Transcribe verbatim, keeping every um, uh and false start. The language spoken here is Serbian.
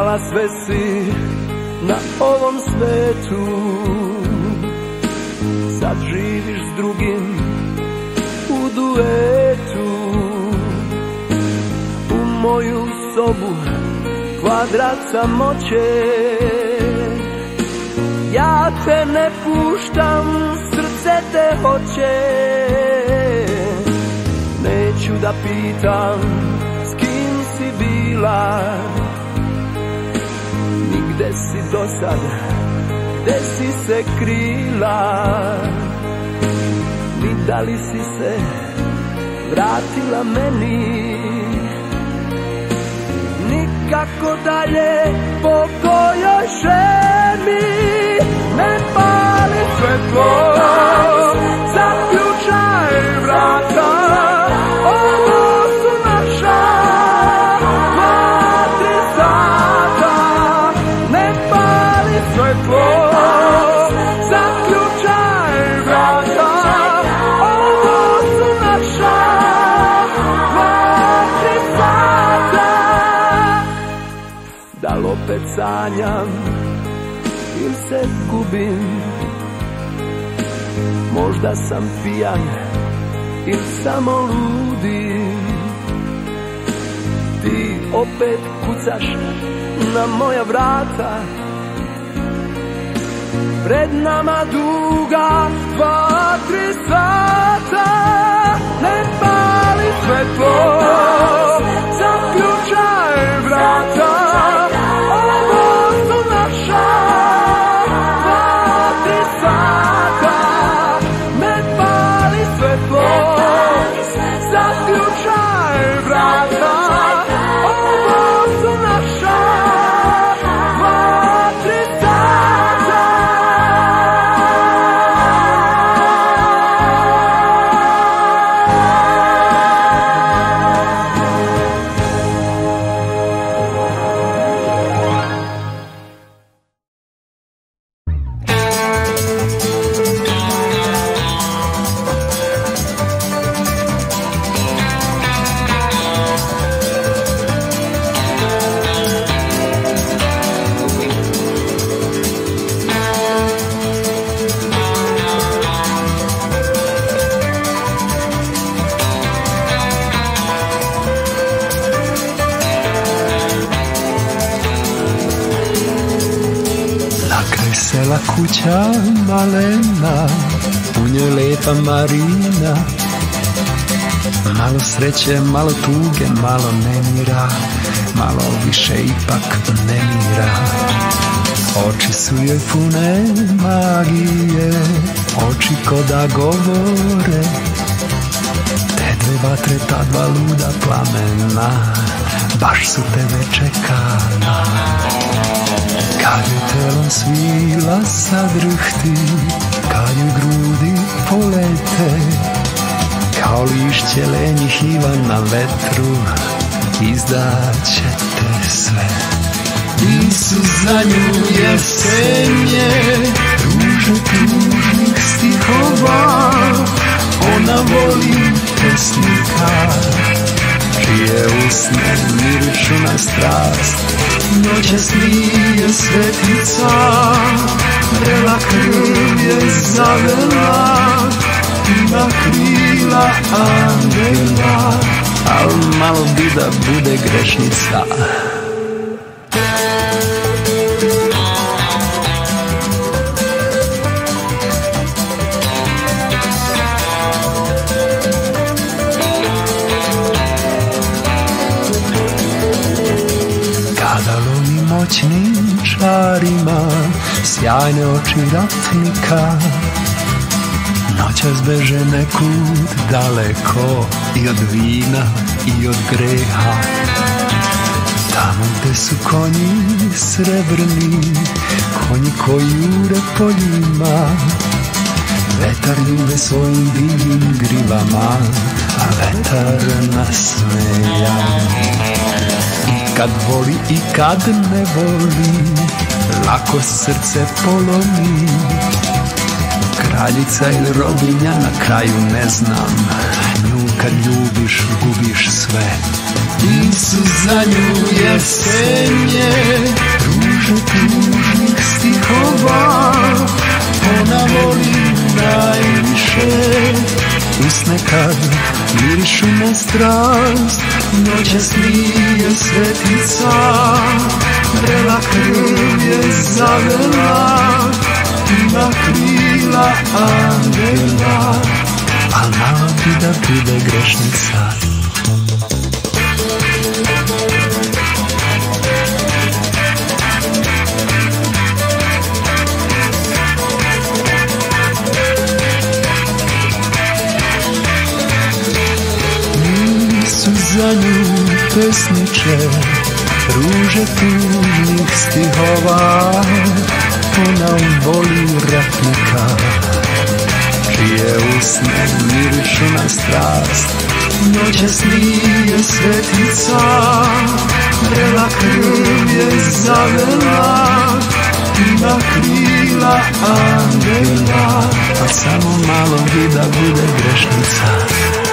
znala sve si na ovom svetu. Sad živiš s drugim u duetu. U moju sobu kvadrat samoće. Ja te ne puštam, srce te hoće. Neću da pitam s kim si bila, ni gde si do sad, gde si se krila, ni da li si se vratila meni. Nikako dalje po kojoj šemi. Ne pali svetlo, zaključaj vrata. Ovo su naša dva, tri sata. Ne pali svetlo, zaključaj vrata. Ovo su naša dva, tri sata. Da li opet sanjam ili se gubim? Možda sam pijan ili samo ludim. Ti opet kucaš na moja vrata. Pred nama duga dva, tri sata. Ne pali svetlo, zaključaj vrata. Ovo su naša dva, tri sata. Ne pali svetlo, zaključaj vrata. Ovo su naša dva, tri sata. Sela kuća malena, u njoj lepa Marina. Malo sreće, malo tuge, malo nemira, malo više ipak nemira. Oči su joj pune magije, oči ko da govore. Te dve vatre, ta dva luda plamena, baš su tebe čekala. Kad joj telom svila sadrhti, kad joj grudi polete, kao lišće lenjih iva na vetru, izdaće te sve. Nisu za nju jesenje, ruže tužnih stihova, ona voli pesnika, čije usne mirišu na strast. Noćas nije svetica, vrela krv je zavela, ima krila angela, al malo bi da bude grešnica. Moćnim čarima, sjajne oči ratnika, noćas beže nekud daleko, i od vina i od greha. Tamo gde su konji srebrni, konji koji jure poljima, vetar ljube svojim divnim grivama, a vetar nasmeja. Kad voli i kad ne voli, lako srce polomi. Kraljica ili robinja, na kraju ne znam, nju kad ljubiš, gubiš sve. Nisu za nju jesenje, mirišu na strast. Noćas nije svetica, vrela krv je zavela, ima krila angela, al nadi da bude grešnica. Za nju pesniče, ruže tužnih stihova, ona voli ratnika, čije usne mirišu na strast. Noćas nije svetica, vrela krv je zavela, ima krila angela, a samo malo vida bude grešnica.